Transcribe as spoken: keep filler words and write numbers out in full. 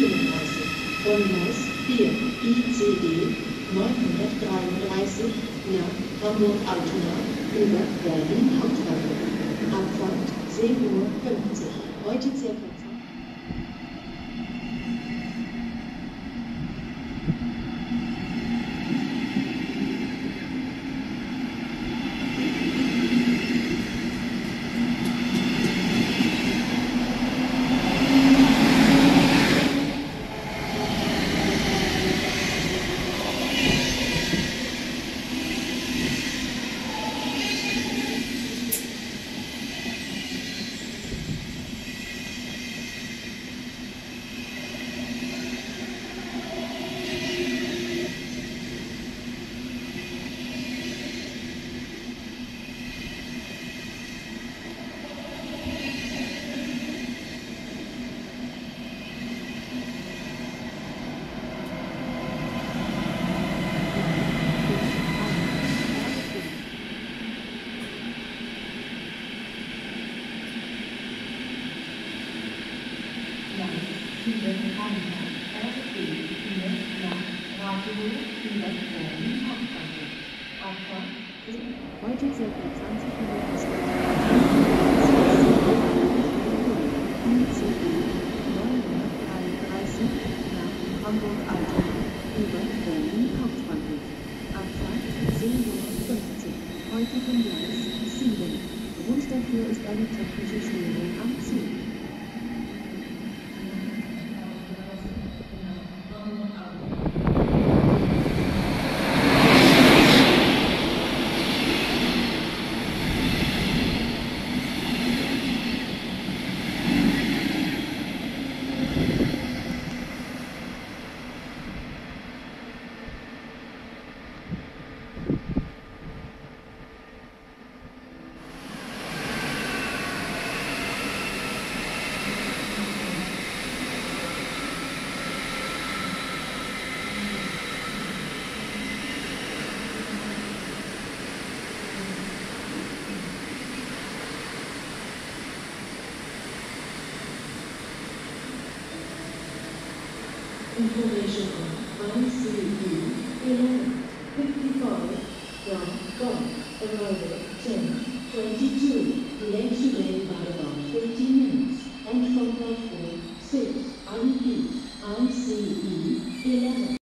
vierunddreißig. Von Gleis vier I C E neunhundertdreiunddreißig nach Hamburg-Altona über Berlin Hauptbahnhof. Abfahrt zehn Uhr fünfzig. Heute circa Heute circa zwanzig Minuten I C E neunhundertdreiunddreißig nach Hamburg-Altona über Berlin Hauptbahnhof. Abfahrt zehn Uhr fünfzig. Heute von Gleis sieben. Grund dafür ist eine technische Störung am Zug. Information on I C E eleven fifty-five from Gulf, arrival ten twenty-two, delayed today by about fifteen minutes, and from platform six, I repeat, I C E eleven.